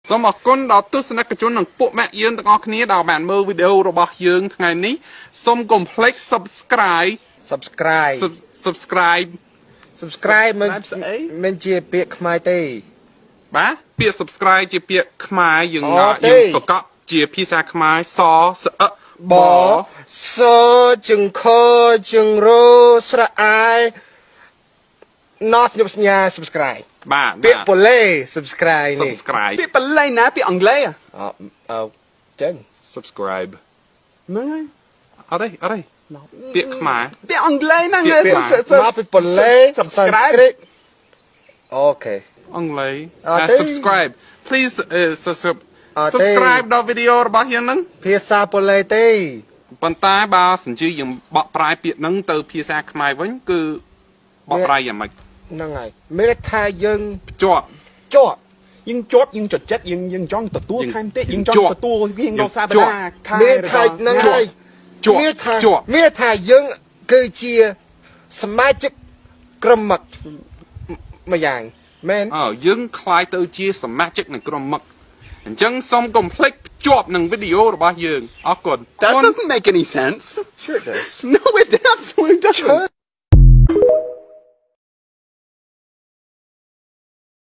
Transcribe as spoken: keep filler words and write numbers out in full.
សូមអរគុណដល់ទស្សនិកជននិងពួកម៉ាក់យើងទាំងអស់គ្នាដែលបានមើលវីដេអូរបស់យើងថ្ងៃនេះសូមកុំភ្លេច subscribe subscribe subscribe subscribe មិនមិនជាពាក្យខ្មែរទេបាទពាក្យ subscribe ជាពាក្យខ្មែរយើងយើងប្រកបជាភាសាខ្មែរសសអបសជង្ខជង្រស្រអែណោះស្ញប់ស្ញា subscribe បាទពាក្យប៉ូឡេ subscribe នេះ subscribe ពាក្យប៉ូឡេណាពាក្យអង់គ្លេសអអចឹង subscribe ហ្នឹងហើយអត់ទេអត់ទេពាក្យខ្មែរពាក្យអង់គ្លេសហ្នឹងមកពីប៉ូឡេ subscribe អូខេអង់គ្លេស subscribe please subscribe ដល់វីដេអូរបស់យើងហ្នឹងភាសាប៉ូឡេទេប៉ុន្តែបើសិនជាយើងបកប្រែពាក្យហ្នឹងទៅភាសាខ្មែរវិញគឺបកប្រែយ៉ាងម៉េចហ្នឹងហើយមានថាយើងជាប់ជាប់យើងជាប់យើងចុចចិត្តយើងយើងចង់ទទួលខែមទេយើងចង់ទទួលយើងរកសាបតាខែមានថាហ្នឹងហើយជាប់ជាប់មានថាយើងគឺជាសមាជិកក្រុមមកមួយយ៉ាងមែនអើយើងคล้ายទៅជាសមាជិកនៃក្រុមមកអញ្ចឹងសូមកុំភ្លេចភ្ជាប់នឹងវីដេអូរបស់យើងអរគុណ That doesn't make any sense Sure it does No it absolutely doesn't